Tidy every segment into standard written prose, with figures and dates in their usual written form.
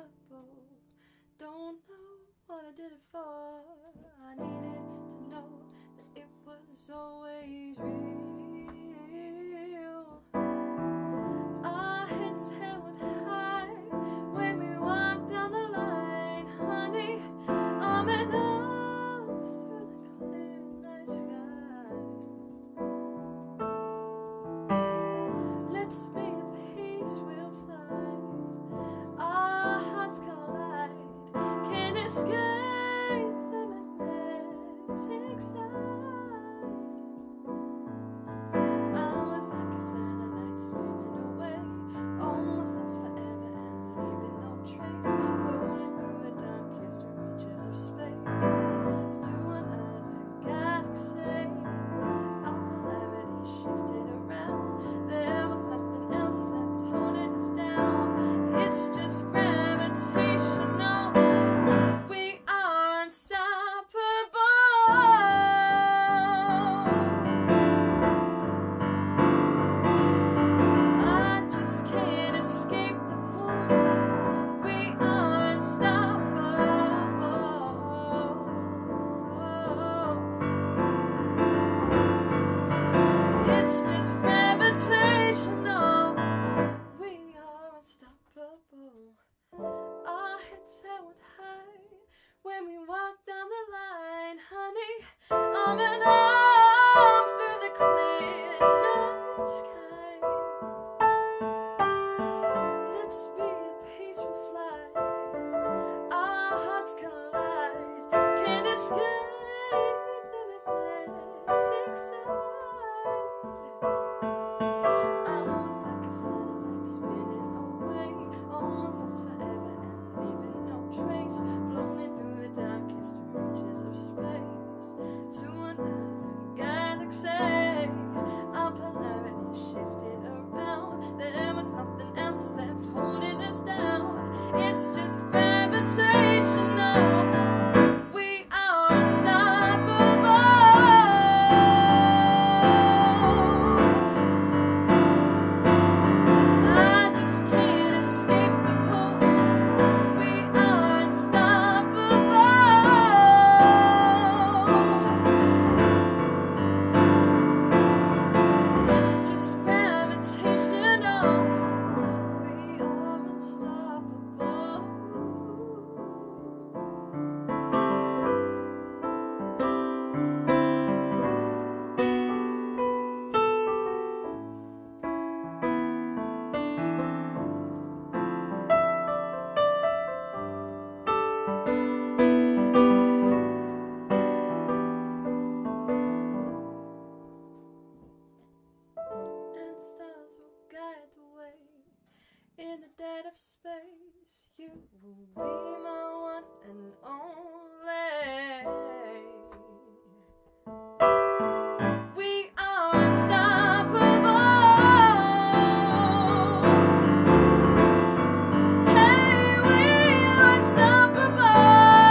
unstoppable. Don't know what I did it for. I needed to know that it was always real. Our heads held high when we walked down the line, honey, arm in arm through the clear night sky. Lips made of peace will fly. Our hearts collide, can't escape the magnetic side. I was like a satellite spinning away, almost lost forever and leaving no trace, floating through the darkest reaches of space to another galaxy. Our polarity shifted around, there was nothing else left holding us down. It's just gravitational, we are unstoppable. I just can't escape the pull, we are unstoppable. It's just gravitational, we are unstoppable. Our heads held high when we walked down the line, honey, arm in arm through the clear night sky. Lips be at peace will fly, our hearts collide, can't escape the magnetic side. I was like a satellite spinning away, almost lost forever and leaving no trace, floating through the darkest reaches of space to another galaxy. Our polarity shifted around, there was nothing else left holding us down. It's just gravitational, we are unstoppable. I just can't escape the pull, we are unstoppable. It's just gravitational, we are unstoppable. And the stars will guide the way in the dead of space. You will be my one and only. We are unstoppable. Hey, we are unstoppable.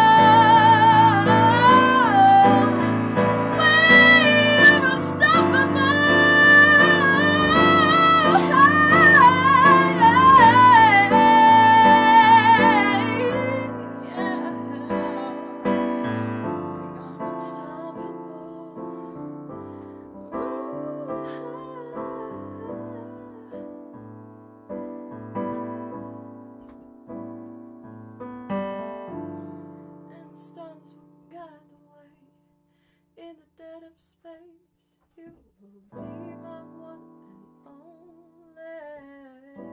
We are unstoppable. And the stars will guide the way in the dead of space. You will be my one and only.